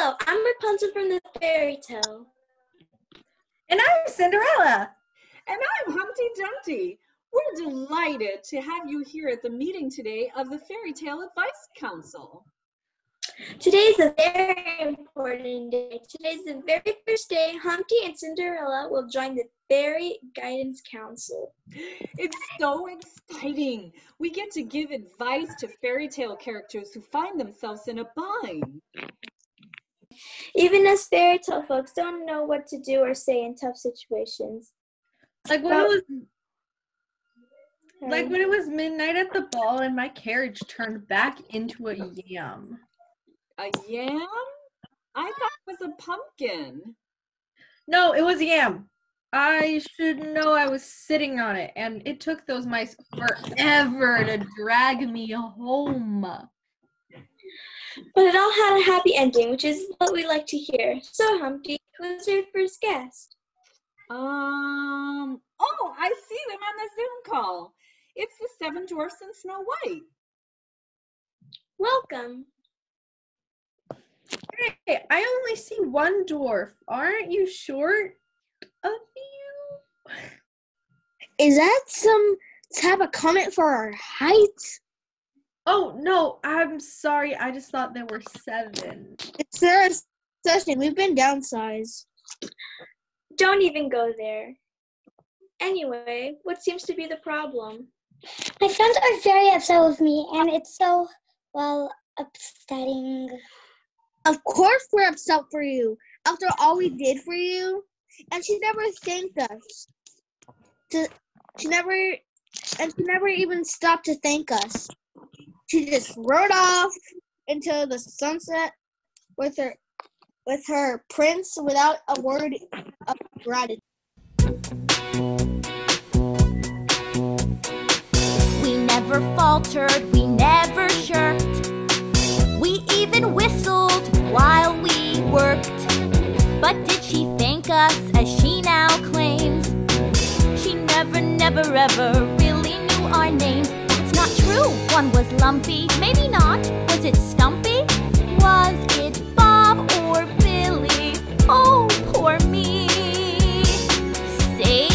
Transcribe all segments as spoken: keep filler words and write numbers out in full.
Hello, I'm Rapunzel from the fairy tale. And I'm Cinderella. And I'm Humpty Dumpty. We're delighted to have you here at the meeting today of the Fairy Tale Advice Council. Today is a very important day. Today's the very first day Humpty and Cinderella will join the Fairy Guidance Council. It's so exciting. We get to give advice to fairy tale characters who find themselves in a bind. Even us fairy tale folks don't know what to do or say in tough situations. Like when Well, it was like when it was midnight at the ball and my carriage turned back into a yam. A yam? I thought it was a pumpkin. No, it was a yam. I should know I was sitting on it, and it took those mice forever to drag me home. But it all had a happy ending, which is what we like to hear. So, Humpty, who's your first guest? Um, oh, I see them on the Zoom call. It's the Seven Dwarfs and Snow White. Welcome. Hey, I only see one dwarf. Aren't you short a few? Is that some type of comment for our height? Oh, no, I'm sorry. I just thought there were seven. It's their session. We've been downsized. Don't even go there. Anyway, what seems to be the problem? My friends are very upset with me, and it's so, well, upsetting. Of course we're upset for you. After all we did for you. And she never thanked us. To, she never, and she never even stopped to thank us. She just rode off into the sunset with her, with her prince without a word of gratitude. We never faltered, we never shirked. We even whistled while we worked. But did she thank us as she now claims? She never, never, ever really knew our names. That's not true. One was Lumpy, maybe not. Was it Stumpy? Was it Bob or Billy? Oh, poor me. Say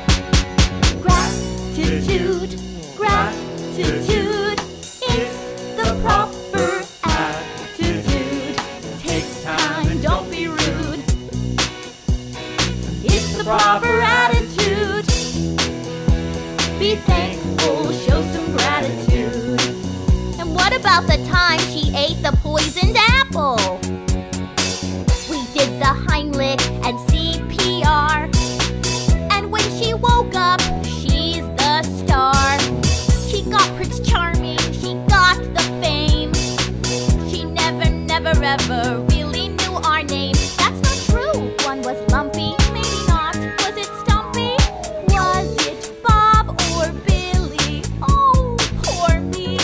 gratitude, gratitude. It's the proper attitude. Take time, don't be rude. It's the proper attitude. Be thankful, show some gratitude. And what about the time she ate the poisoned apple? We did the Heimlich and C P R. And when she woke up, she's the star. She got Prince Charming, she got the fame. She never, never, ever really knew our name. That's not true. One was Lumpy, maybe not. Was it Stumpy? Was it Bob or Billy? Oh, poor me.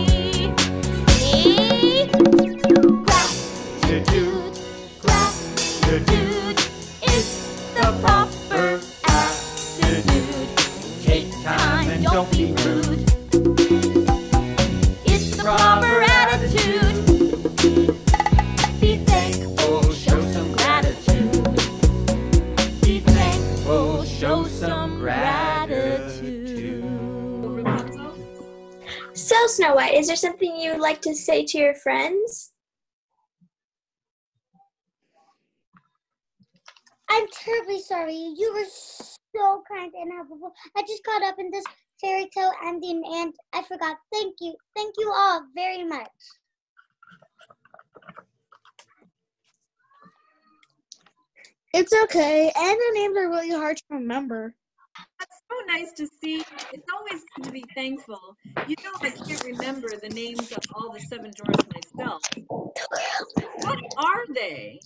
Say gratitude, gratitude. It's the proper attitude. Take time and don't be rude. It's the proper attitude. Be thankful, show some gratitude. Be thankful, show some gratitude. Rapunzel? So, Snow White, is there something you'd like to say to your friends? I'm terribly sorry. You were so kind and helpful. I just caught up in this fairy tale ending, and I forgot. Thank you. Thank you all very much. It's okay. And their names are really hard to remember. That's so nice to see. It's always good to be thankful. You know, I can't remember the names of all the seven dwarfs myself. What are they?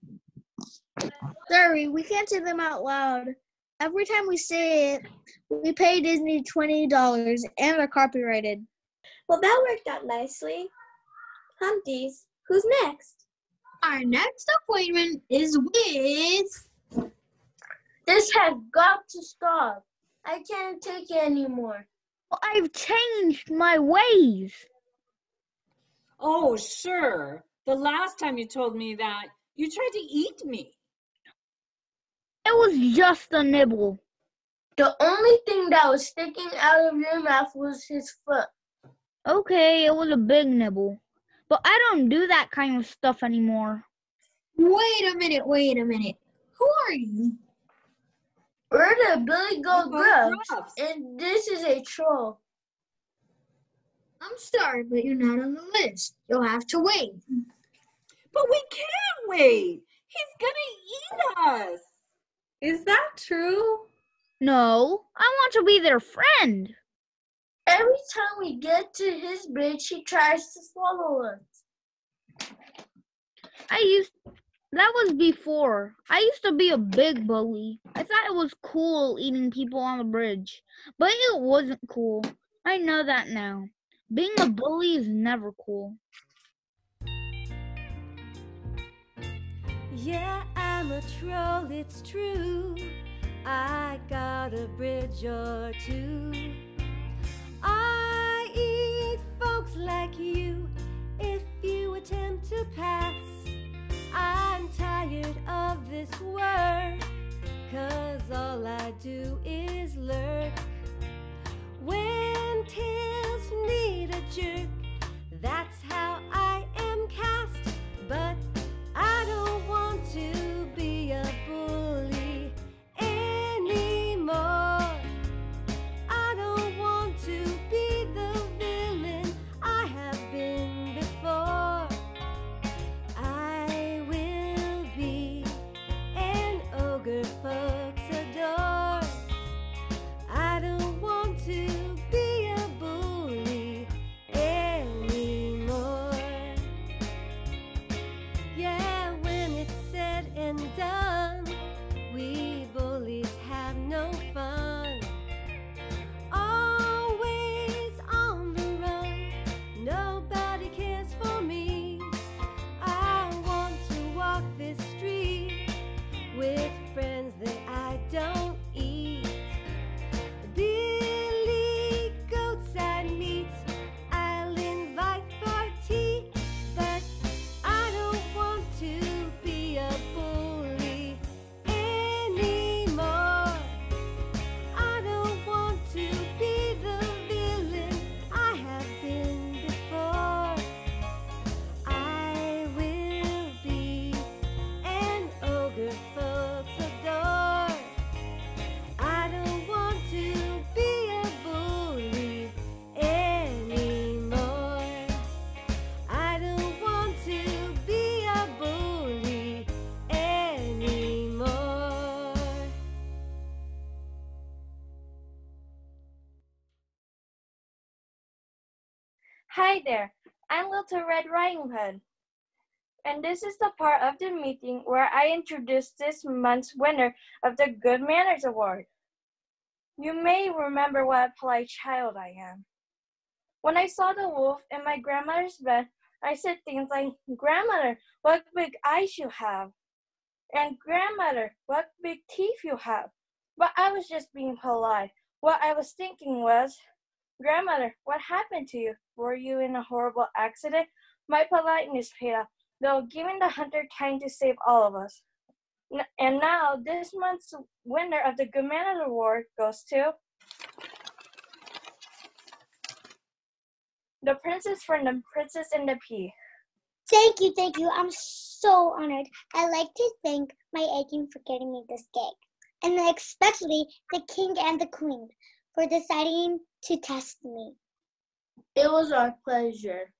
Sorry, we can't say them out loud. Every time we say it, we pay Disney twenty dollars and are copyrighted. Well, that worked out nicely. Humpties, who's next? Our next appointment is with... This has got to stop. I can't take it anymore. I've changed my ways. Oh, sure. The last time you told me that, You tried to eat me. It was just a nibble. The only thing that was sticking out of your mouth was his foot. Okay, it was a big nibble. But I don't do that kind of stuff anymore. Wait a minute, wait a minute. Who are you? We're the Billy Goat Go Grubs, Grubs. and this is a troll. I'm sorry, but you're not on the list. You'll have to wait. But we can't wait. He's gonna eat us. Is that true? No, I want to be their friend. Every time we get to his bridge, he tries to swallow us. I used that was before. I used to be a big bully. I thought it was cool eating people on the bridge, but it wasn't cool. I know that now. Being a bully is never cool. Yeah, I'm a troll, it's true. I got a bridge or two. I eat folks like you if you attempt to pass. I'm tired of this work, 'cause all I do is lurk. When tails need a jerk, that's how I am cast. But I don't want to be a bully anymore. I don't want to be the villain I have been before. I will be an ogre folks adore. I don't want to be a bully anymore. Yeah, when it's said and done, we bullies have no fun. Always on the run, nobody cares for me. I want to walk this street with friends that I don't eat. Billy Goats I meet, I'll invite for tea. But I don't want to be a bully anymore. I don't want to be the villain I have been before. I will be an ogre folks adore. I don't want to be a bully anymore. I don't want to be a bully anymore. Hi there, I'm Little Red Riding Hood, and this is the part of the meeting where I introduce this month's winner of the Good Manners Award. You may remember what a polite child I am. When I saw the wolf in my grandmother's bed, I said things like, "Grandmother, what big eyes you have," and "Grandmother, what big teeth you have." But I was just being polite. What I was thinking was, "Grandmother, what happened to you? Were you in a horrible accident?" My politeness paid off, though giving the hunter time to save all of us. N- And now, this month's winner of the Good Manners Award goes to the princess from The Princess and the Pea. Thank you, thank you. I'm so honored. I'd like to thank my agent for getting me this gig, and especially the king and the queen for deciding to test me. It was our pleasure.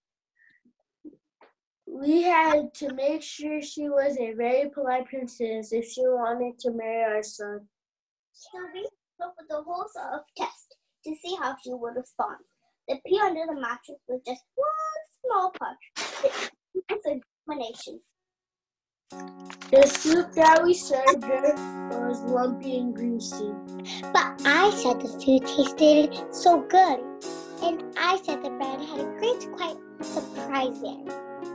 We had to make sure she was a very polite princess if she wanted to marry our son. So we put with the whole sort of test to see how she would respond. The pea under the mattress was just one small part. It was a combination. The soup that we served her was lumpy and greasy. But I said the food tasted so good. And I said the bread had a great, quite surprising.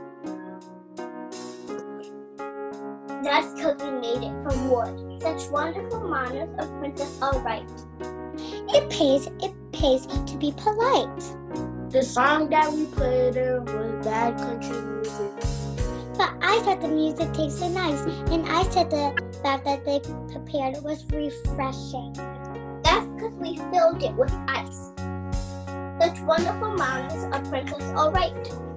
That's because we made it from wood. Such wonderful manners of Princess are right. It pays, it pays to be polite. The song that we played her was bad country music. But I said the music tasted nice, and I said the bath that they prepared was refreshing. That's because we filled it with ice. Such wonderful manners, a princess, all right.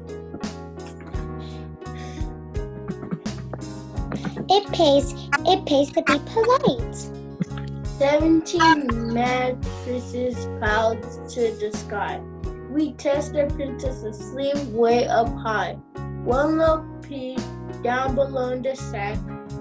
It pays, it pays to be polite. Seventeen mattresses piled to the sky. We test the princess asleep way up high. One little pea down below the sack.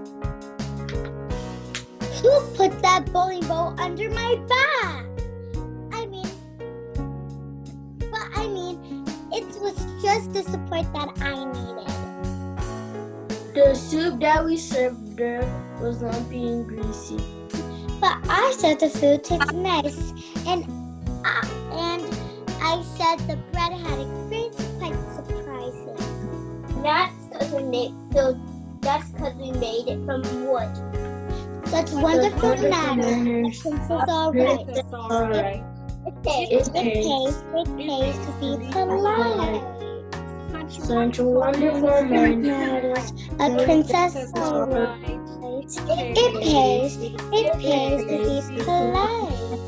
Who put that bowling ball under my back? I mean, but I mean, it was just the support that I needed. The soup that we served her was lumpy and greasy. But I said the food tasted nice, and uh, and I said the bread had ingredients quite surprising. That's because we made That's because we made it from wood. Such wonderful manners. Princess, all right. Princess, all right. It pays, it pays, it pays to be polite. Such wonderful manners. A princess, all right. It pays, it pays to be polite.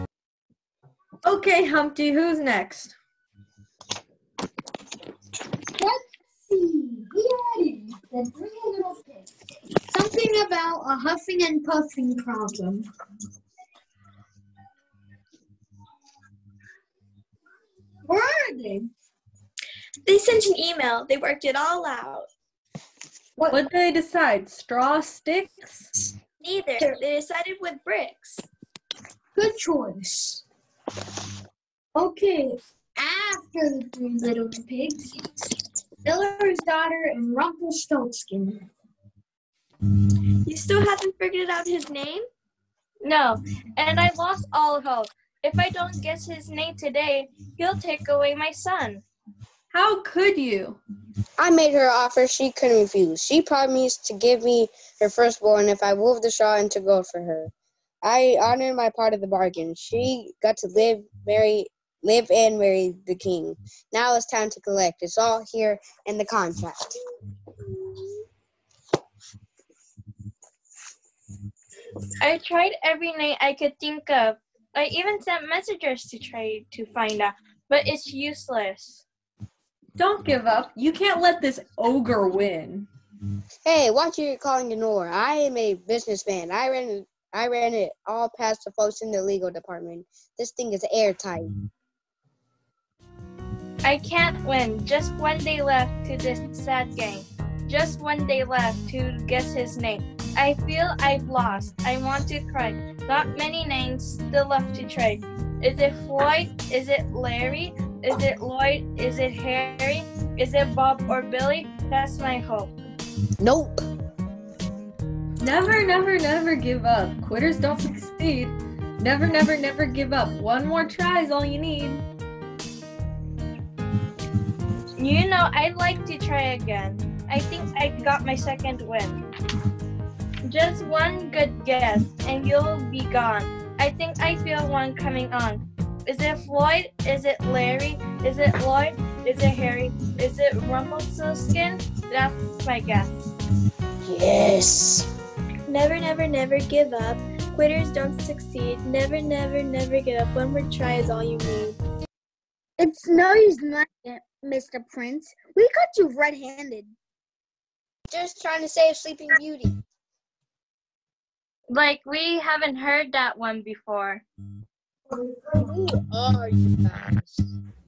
Okay, Humpty, who's next? Let's see. Here it is. The three little pigs. Something about a huffing and puffing problem. Where are they? They sent an email. They worked it all out. What did they decide? Straw sticks? Neither. They decided with bricks. Good choice. Okay, after the three little pigs, Miller's daughter and Rumpelstiltskin. You still haven't figured out his name? No, and I lost all hope. If I don't guess his name today, he'll take away my son. How could you? I made her an offer she couldn't refuse. She promised to give me her firstborn if I wove the straw into gold for her. I honored my part of the bargain. She got to live, marry, live and marry the king. Now it's time to collect. It's all here in the contract. I tried every night I could think of. I even sent messengers to try to find out, but it's useless. Don't give up. You can't let this ogre win. Hey, watch who you're calling Lenore. I am a businessman. I ran I ran it all past the folks in the legal department. This thing is airtight. I can't win. Just one day left to this sad game. Just one day left to guess his name. I feel I've lost. I want to cry. Not many names still left to try. Is it Floyd? Is it Larry? Is it Lloyd? Is it Harry? Is it Bob or Billy? That's my hope. Nope. Never, never, never give up. Quitters don't succeed. Never, never, never give up. One more try is all you need. You know, I'd like to try again. I think I got my second win. Just one good guess, and you'll be gone. I think I feel one coming on. Is it Floyd? Is it Larry? Is it Lloyd? Is it Harry? Is it Rumpelstiltskin? That's my guess. Yes. Never, never, never give up. Quitters don't succeed. Never, never, never give up. One more try is all you need. It's no use not, Mister Prince. We caught you red-handed. Just trying to save Sleeping Beauty. Like, we haven't heard that one before. Who are you guys?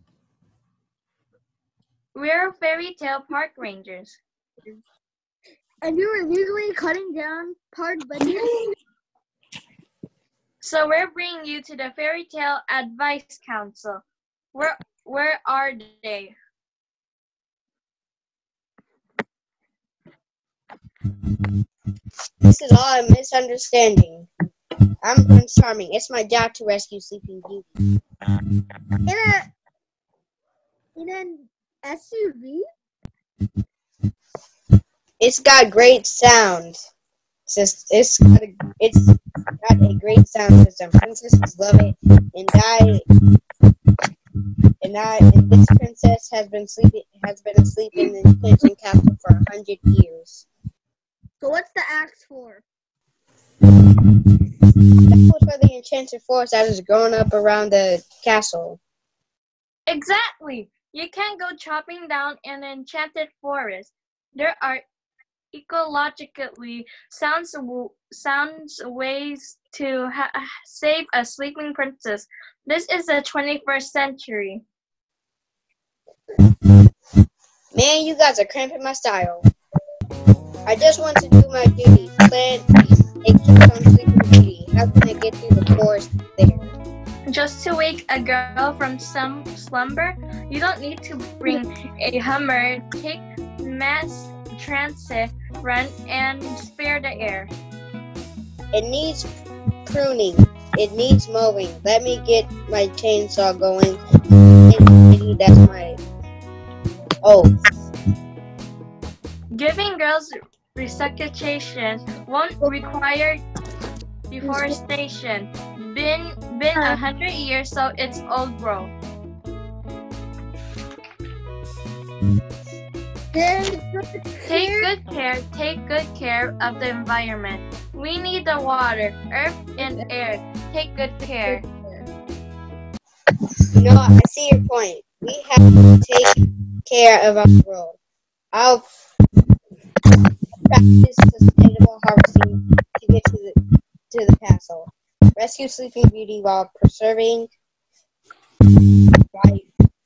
We're Fairy Tale Park Rangers. And you're illegally cutting down park benches? So we're bringing you to the Fairy Tale Advice Council. Where, where are they? This is all a misunderstanding. I'm Prince Charming. It's my job to rescue Sleeping Beauty. In a in an S U V? It's got great sound. It's just, it's got a, it's got a great sound system. Princesses love it, and I And I and this princess has been sleeping has been asleep in the enchanted castle for a hundred years. So what's the axe for? That was for the enchanted forest that is growing up around the castle. Exactly. You can't go chopping down an enchanted forest. There are ecologically sound, sound ways to ha- save a sleeping princess. This is the twenty-first century. Man, you guys are cramping my style. I just want to do my duty. Plant a kiss on Sleeping Beauty. How can I get through the forest there? Just to wake a girl from some slumber, you don't need to bring a Hummer. Take mass transit, run, and spare the air. It needs pruning. It needs mowing. Let me get my chainsaw going. That's my oath. Giving girls resuscitation won't require deforestation. Been been a hundred years, so it's old growth. Take good care. Take good care of the environment. We need the water, earth, and air. Take good care. You know, I see your point. We have to take care of our world. I'll practice sustainable harvesting to get to the to the castle. Rescue Sleeping Beauty while preserving bi-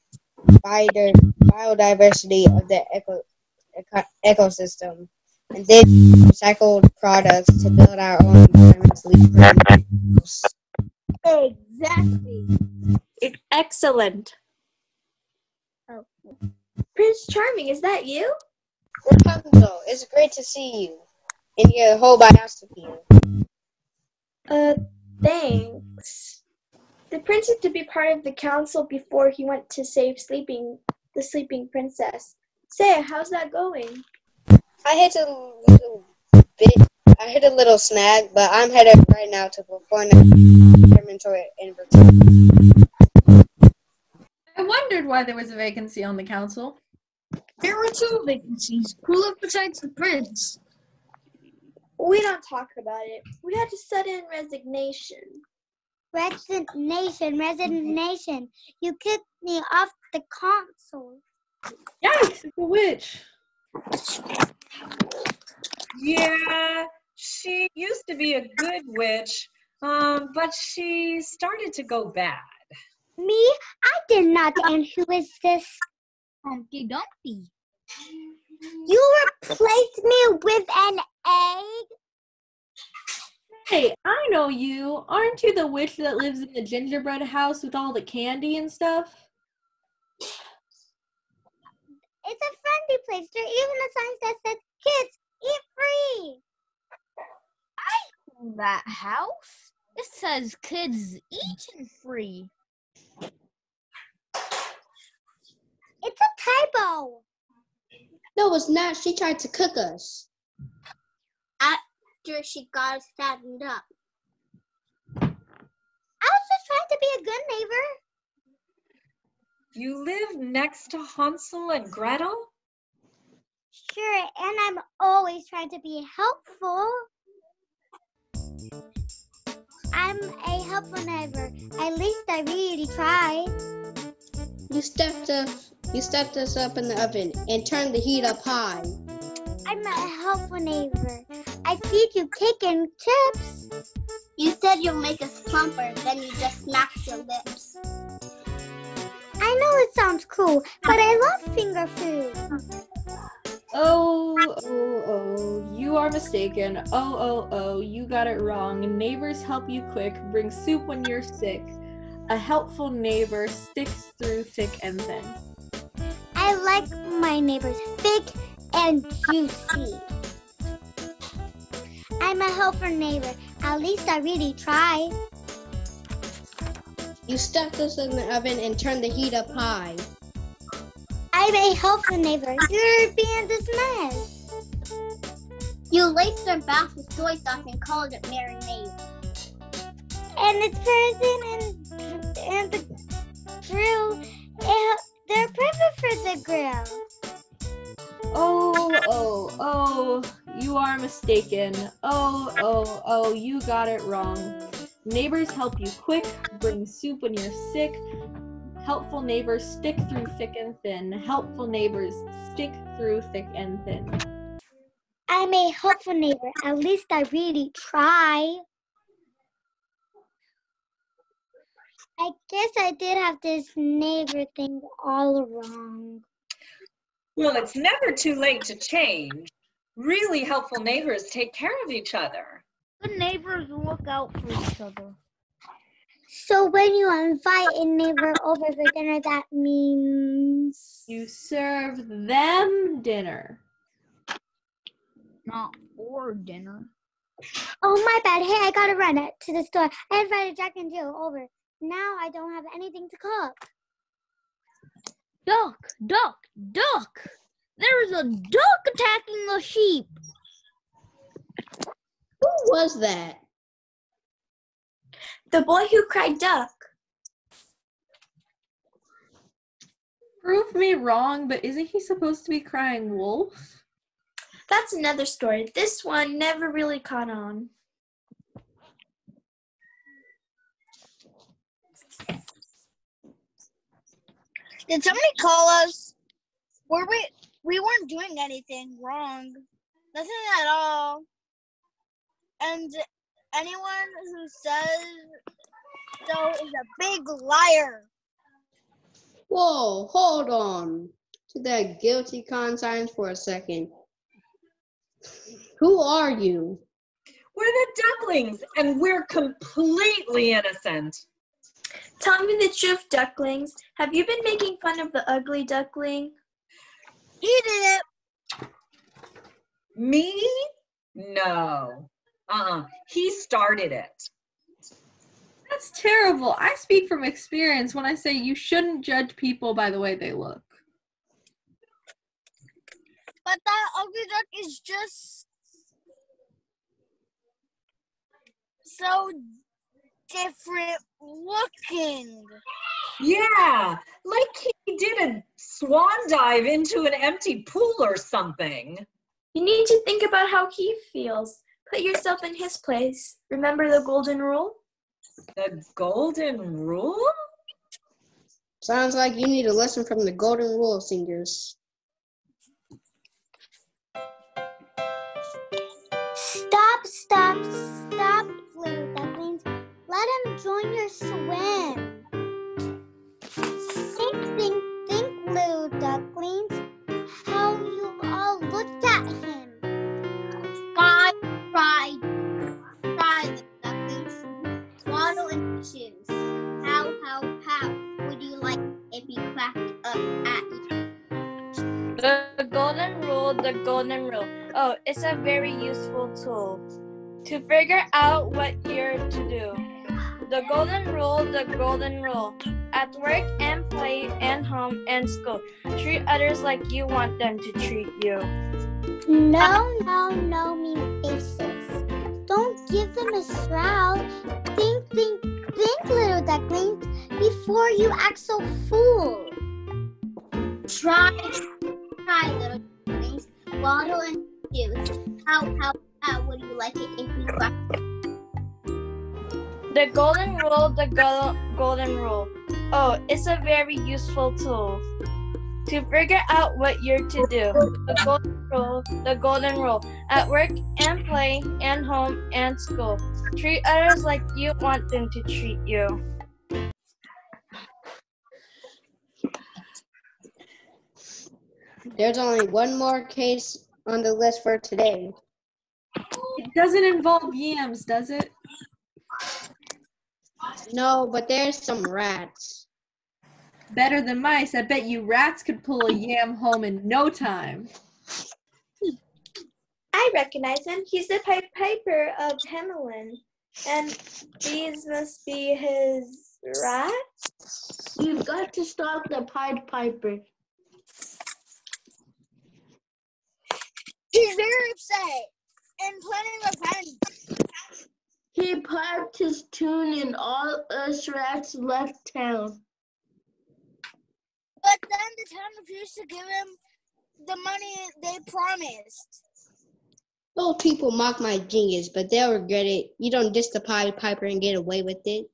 biodiversity of the eco- eco- ecosystem, and then recycled products to build our own environmentally friendly house. Exactly. It's excellent. Oh. Prince Charming, is that you? Rapunzel, it's great to see you and hear the whole biosophy. Uh, thanks. The prince is to be part of the council before he went to save sleeping the sleeping princess. Say, how's that going? I hit a little bit. I hit a little snag, but I'm headed right now to perform an experimental invitation. I wondered why there was a vacancy on the council. There were two vacancies. Who lived besides the prince? We don't talk about it. We had to set in resignation. Resignation, resignation. You kicked me off the console. Yikes, it's a witch. Yeah, she used to be a good witch, um, but she started to go bad. Me? I did not. And who is this? Humpty Dumpty. You replaced me with an egg? Hey, I know you. Aren't you the witch that lives in the gingerbread house with all the candy and stuff? It's a friendly place. There even a sign that says, kids, eat free. I know that house. It says kids eating free. It's a typo. No, it's not. She tried to cook us. After she got us fattened up. I was just trying to be a good neighbor. You live next to Hansel and Gretel? Sure, and I'm always trying to be helpful. I'm a helpful neighbor. At least I really try. You stepped us, you stepped us up in the oven and turned the heat up high. I'm a helpful neighbor. I feed you cake and chips. You said you'll make us plumper, then you just smacked your lips. I know it sounds cruel, but I love finger food. Oh, oh, oh, you are mistaken. Oh, oh, oh, you got it wrong. Neighbors help you quick, bring soup when you're sick. A helpful neighbor sticks through thick and thin. I like my neighbors thick and juicy. I'm a helper neighbor. At least I really try. You stuffed us in the oven and turned the heat up high. I'm a helpful neighbor. You're being dismissed. You laced our bath with soy sauce and called it marinade. And it's frozen and and the drill. It the grill. Oh, oh, oh, you are mistaken. Oh, oh, oh, you got it wrong. Neighbors help you quick, bring soup when you're sick. Helpful neighbors stick through thick and thin. Helpful neighbors stick through thick and thin. I'm a helpful neighbor. At least I really try. I guess I did have this neighbor thing all wrong. Well, it's never too late to change. Really helpful neighbors take care of each other. Good neighbors look out for each other. So when you invite a neighbor over for dinner, that means... You serve them dinner. Not for dinner. Oh, my bad. Hey, I gotta run it to the store. I invited Jack and Jill over. Now I don't have anything to cook. Duck, duck, duck! There's a duck attacking the sheep. Who was that? The boy who cried duck. Prove me wrong, but isn't he supposed to be crying wolf? That's another story. This one never really caught on. Did somebody call us? Were we? We weren't doing anything wrong. Nothing at all. And anyone who says so is a big liar. Whoa, hold on to that guilty conscience for a second. Who are you? We're the ducklings, and we're completely innocent. Tell me the truth, ducklings. Have you been making fun of the ugly duckling? He did it. Me? No. Uh-uh. He started it. That's terrible. I speak from experience when I say you shouldn't judge people by the way they look. But that ugly duck is just so different looking. Yeah, like he did a swan dive into an empty pool or something. You need to think about how he feels. Put yourself in his place. Remember the golden rule? The golden rule? Sounds like you need a lesson from the golden rule singers. Stop, stop, stop, little ducklings. Let him join your swim. Think, think, think, little ducklings. How you all looked at him. Try, try, try the ducklings. Waddle in the shoes. How, how, how would you like if he cracked up at you? The golden rule, the golden rule. Oh, it's a very useful tool to figure out what you're to do. The golden rule, the golden rule. At work and play and home and school, treat others like you want them to treat you. No, no, no, mean faces. Don't give them a shroud. Think, think, think, little ducklings, before you act so fool. Try, try, little ducklings. Waddle in the shoes. How, how, how would you like it if we cracked? The golden rule, the go- golden rule. Oh, it's a very useful tool to figure out what you're to do. The golden rule, the golden rule. At work and play and home and school, treat others like you want them to treat you. There's only one more case on the list for today. It doesn't involve yams, does it? No, but there's some rats. Better than mice. I bet you rats could pull a yam home in no time. I recognize him. He's the Pied Piper of Hamelin. And these must be his rats? You've got to stop the Pied Piper. He's very upset and planning revenge. He piped his tune and all us rats left town. But then the town refused to give him the money they promised. Those people mock my genius, but they'll regret it. You don't diss the Pied Piper and get away with it.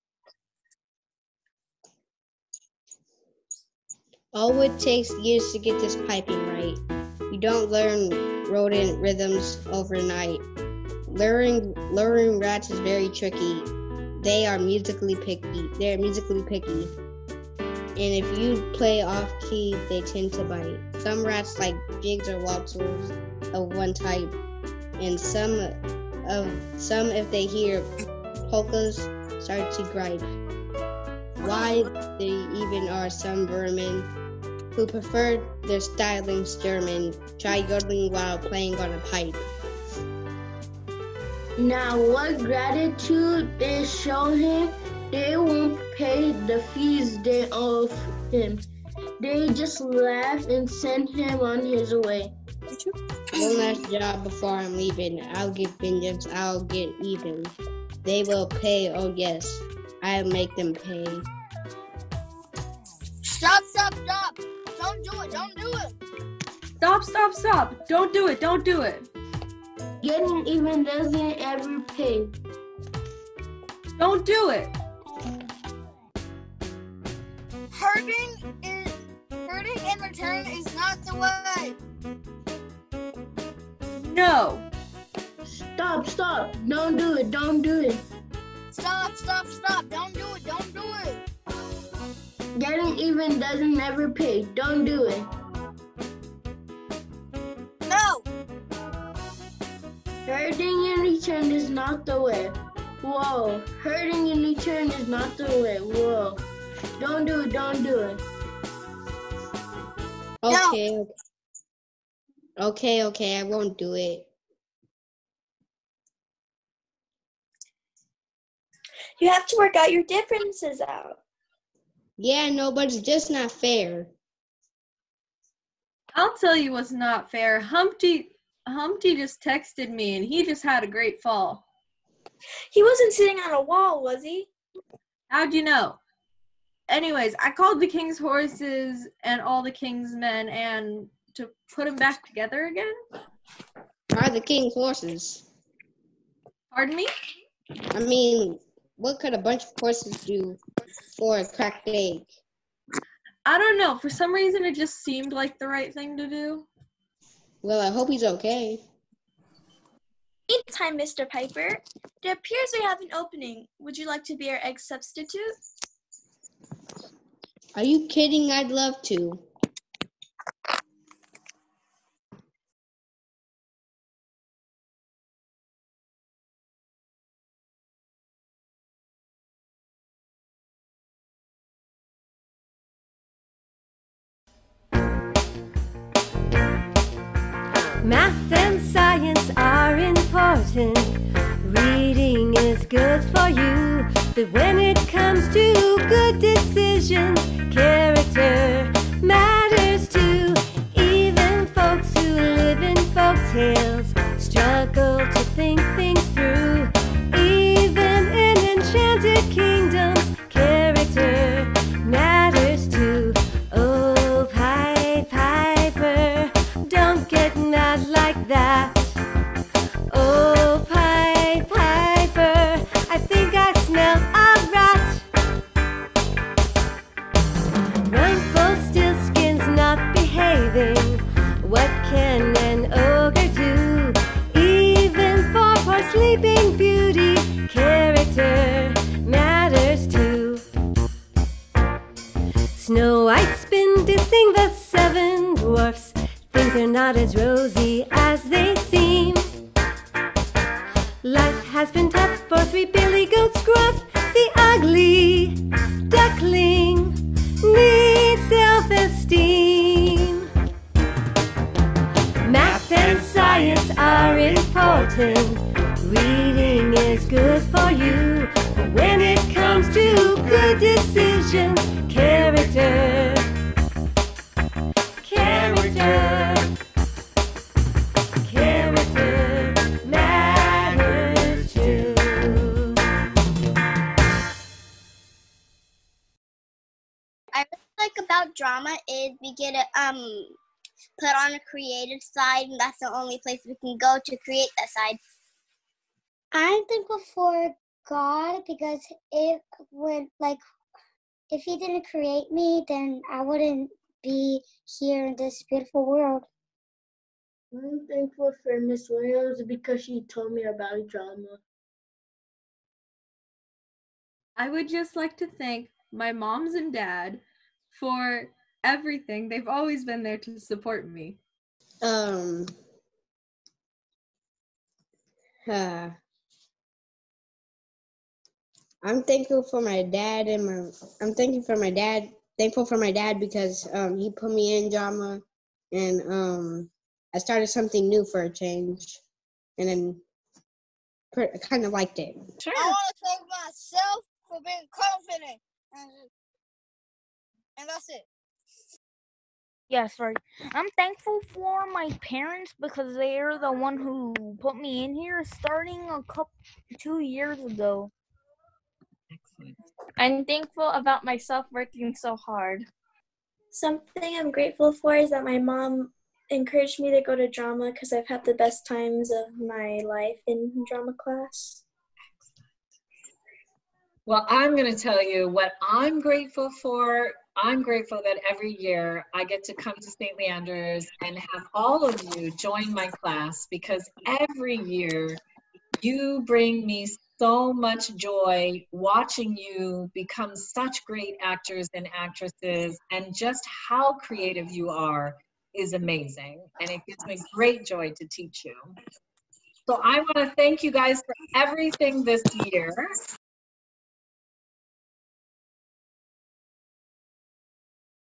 All it takes years to get this piping right. You don't learn rodent rhythms overnight. Luring, luring rats is very tricky. They are musically picky. They're musically picky. And if you play off key, they tend to bite. Some rats like jigs or waltzers of one type, and some of some if they hear polkas start to gripe. Why there even are some vermin who prefer their stylings German, try yodeling while playing on a pipe. Now what gratitude they show him, they won't pay the fees they owe him. They just laugh and send him on his way. One last job before I'm leaving. I'll get vengeance, I'll get even. They will pay, oh yes, I'll make them pay. Stop, stop, stop. Don't do it, don't do it. Stop, stop, stop. Don't do it, don't do it. Getting even doesn't ever pay. Don't do it. Hurting is hurting in return is not the way. No. Stop, stop. Don't do it, don't do it. Stop, stop, stop. Don't do it, don't do it. Getting even doesn't ever pay. Don't do it. No. Hurting in return is not the way. Whoa. Hurting in return is not the way. Whoa. Don't do it, don't do it. Okay, okay. Okay, okay, I won't do it. You have to work out your differences out. Yeah, no, but it's just not fair. I'll tell you what's not fair. Humpty Humpty just texted me and he just had a great fall. He wasn't sitting on a wall, was he? How'd you know? Anyways, I called the king's horses and all the king's men and to put them back together again. Are the king's horses? Pardon me? I mean, what could a bunch of horses do for a cracked egg? I don't know. For some reason, it just seemed like the right thing to do. Well, I hope he's okay. Meantime, Mister Piper, it appears we have an opening. Would you like to be our egg substitute? Are you kidding? I'd love to. Math and science are important. Reading is good for you. But when it comes to good decisions, character matters too. Even folks who live in folk tales struggle to think things through. Even in enchanted kingdoms, character matters too. Oh, Pied Piper, don't get mad like that. Oh, Pied Piper, I think I smell a rat. Rumpelstiltskin's not behaving. What can an ogre do? Even for poor Sleeping Beauty, character matters too. Snow White's been dissing the seven dwarfs. Things are not as rosy as they seem. Life has been tough for three billy goats gruff. The ugly duckling needs self-esteem. Math and science are important. Reading is good for you. But when it comes to good decisions, character, character, character matters too. I really like about drawing drama is we get to um put on a creative side, and that's the only place we can go to create that side. I'm thankful for God because it would like if He didn't create me, then I wouldn't be here in this beautiful world. I'm thankful for Miss Williams because she told me about drama. I would just like to thank my moms and dad for everything. They've always been there to support me. Um. Uh, I'm thankful for my dad and my. I'm thankful for my dad. Thankful for my dad because um he put me in drama, and um I started something new for a change, and then I kind of liked it. Sure. I want to thank myself for being confident, and, and that's it. Yes, right. I'm thankful for my parents because they're the one who put me in here starting a couple two years ago. Excellent. I'm thankful about myself working so hard. Something I'm grateful for is that my mom encouraged me to go to drama because I've had the best times of my life in drama class. Well, I'm going to tell you what I'm grateful for. I'm grateful that every year I get to come to Saint Leanders and have all of you join my class because every year you bring me so much joy watching you become such great actors and actresses, and just how creative you are is amazing. And it gives me great joy to teach you. So I want to thank you guys for everything this year.